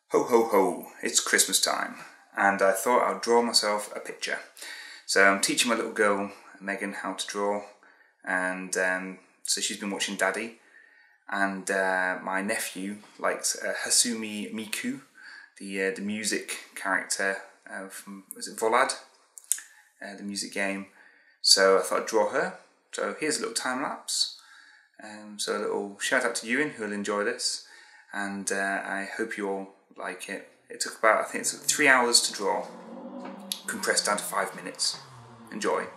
Ho ho ho, it's Christmas time, and I thought I'd draw myself a picture. So I'm teaching my little girl, Megan, how to draw, and so she's been watching Daddy, and my nephew likes Hatsune Miku, the music character from, was it Volad? The music game. So I thought I'd draw her. So here's a little time lapse. So a little shout out to Ewan, who'll enjoy this, and I hope you all like it. It took about, I think it's 3 hours to draw, compressed down to 5 minutes. Enjoy.